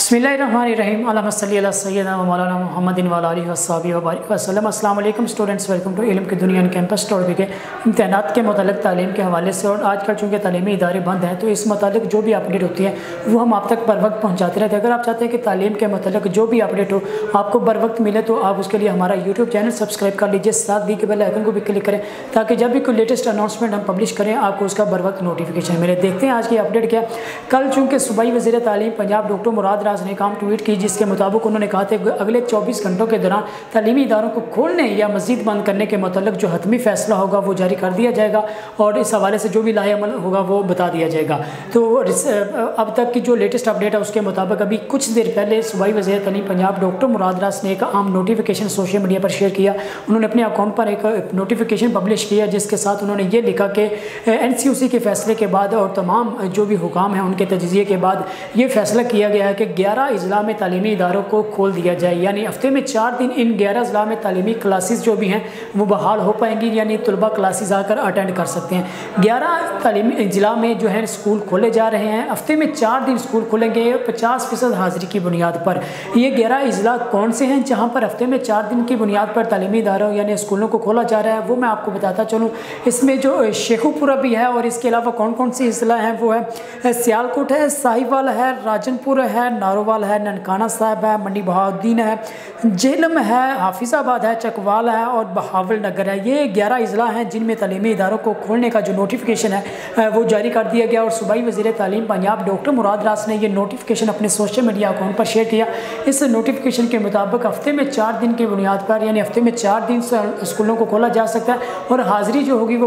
बिस्मिल्लाहिर्रहमानिर्रहीम अल्लाहुम्मा सल्ली अला सय्यिदना व मौलाना मुहम्मदिन व अला आलिहि वस्सहबिहि व बारिक वसल्लम। अस्सलाम वालेकुम स्टूडेंट्स, वेलकम टू इल्म की दुनिया कैंपस टॉपिक के इम्तिहानात के मतलब तालीम के हवाले से। और आजकल चूँकि तालीमी इदारे बंद हैं तो इस मतलब जो भी अपडेट होती है वो हम आप तक बर वक्त पहुँचाते रहते हैं। अगर आप चाहते हैं कि तालीम के मतलब जो भी अपडेट हो आपको बर वक्त मिले तो आप उसके लिए हमारा यूट्यूब चैनल सब्सक्राइब कर लीजिए, साथ दी के बेल आइकन को भी क्लिक करें ताकि जब भी कोई लेटेस्ट अनाउंसमेंट हम पब्लिश करें आपको उसका बर वक्त नोटिफिकेशन मिले। देखते हैं आज की अपडेट क्या। कल चूँकि सूबाई वज़ीर तालीम पंजाब डॉक्टर मुराद रास ने काम ट्वीट की जिसके मुताबिक उन्होंने कहा था कि अगले 24 घंटों के दौरान तालीमी इदारों को खोलने या मज़ीद बंद करने के मतलब जो हतमी फैसला होगा वो जारी कर दिया जाएगा और इस हवाले से जो भी लाहे अमल होगा वो बता दिया जाएगा। तो अब तक की जो लेटेस्ट अपडेट है उसके मुताबिक अभी कुछ देर पहले सूबाई वज़ीर तालीम पंजाब डॉक्टर मुराद रास ने एक आम नोटिफिकेशन सोशल मीडिया पर शेयर किया। उन्होंने अपने अकाउंट पर एक नोटिफिकेशन पब्लिश किया जिसके साथ उन्होंने ये लिखा कि NCOC के फैसले के बाद और तमाम जो भी हुकाम हैं उनके तजिज़िये के बाद ये फैसला किया गया है कि 11 अजला में तालीमी इदारों को खोल दिया जाए, यानी हफ्ते में 4 दिन इन 11 अजला में तालीमी क्लासेस जो भी हैं वो बहाल हो पाएंगी, यानी तलबा क्लासेस आकर अटेंड कर सकते हैं। 11 तालीमी अजला में जो है स्कूल खोले जा रहे हैं, हफ्ते में 4 दिन स्कूल खुलेंगे 50% हाजिरी की बुनियाद पर। ये 11 अजला कौन से हैं जहाँ पर हफ्ते में 4 दिन की बुनियाद पर तालीमी इदारों यानी स्कूलों को खोला जा रहा है वो मैं आपको बताता चलूँ। इसमें जो शेखुपुरा भी है और इसके अलावा कौन कौन सी अजला हैं वो है सियालकोट है, साहिवाल है, राजनपुर है, नारोवाल है, ननकाना साहब है, मंडी बहाउद्दीन है, जेलम है, हाफिज़ाबाद है, चकवाल है और बहावल नगर है। ये 11 अजला हैं जिनमें तालीमी इदारों को खोलने का जो नोटिफिकेशन है वो जारी कर दिया गया। और सूबाई वज़ीर तालीम पंजाब डॉक्टर मुराद रास ने ये नोटिफिकेशन अपने सोशल मीडिया अकाउंट पर शेयर किया। इस नोटिफिकेशन के मुताबिक हफ्ते में 4 दिन की बुनियाद पर यानी हफ्ते में 4 दिन स्कूलों को खोला जा सकता है और हाजिरी जो होगी वो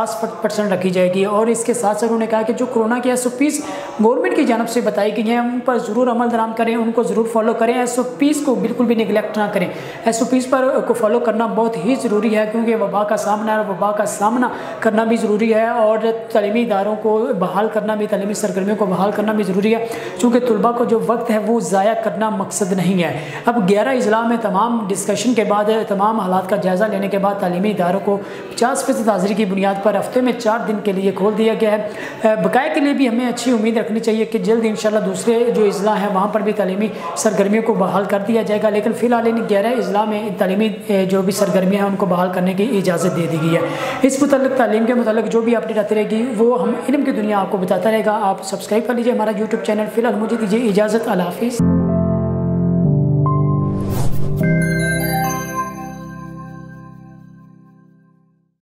50% रखी जाएगी। और इसके साथ साथ उन्होंने कहा कि जो कोरोना की SOPs गवर्नमेंट की जानब से बताई गई हैं उन पर ज़रूर अमल दराम करें, उनको ज़रूर फॉलो करें। SOPs को बिल्कुल भी निगलेक्ट ना करें। SOPs पर को फॉलो करना बहुत ही ज़रूरी है क्योंकि वबा का सामना है, वबा का सामना करना भी ज़रूरी है और तालीमी इदारों को बहाल करना भी, तालीमी सरगर्मियों को बहाल करना भी ज़रूरी है क्योंकि तलबा को जो वक्त है वो ज़ाया करना मकसद नहीं है। अब 11 अजला में तमाम डिस्कशन के बाद, तमाम हालात का जायज़ा लेने के बाद तालीमी इदारों को 50% हाजिरी की बुनियाद पर हफ्ते में 4 दिन के लिए खोल दिया गया है। बकाया के लिए भी हमें अच्छी उम्मीद रखनी चाहिए कि जल्द इंशाल्लाह दूसरे जो अजला हैं वहाँ पर भी तालीमी सरगर्मियों को बहाल कर दिया जाएगा। लेकिन फ़िलहाल इन 11 अजला में तालीमी जो भी सरगर्मियाँ हैं उनको बहाल करने की इजाज़त दे दी गई है। इस मुतल्लिक़ तालीम के मुतल्लिक़ जो भी अपडेट आती रहेगी वो हम इल्म की दुनिया आपको बताता रहेगा। आप सब्सक्राइब कर लीजिए हमारा यूट्यूब चैनल। फ़िलहाल मुझे दीजिए इजाज़त। अल्लाह हाफ़िज़।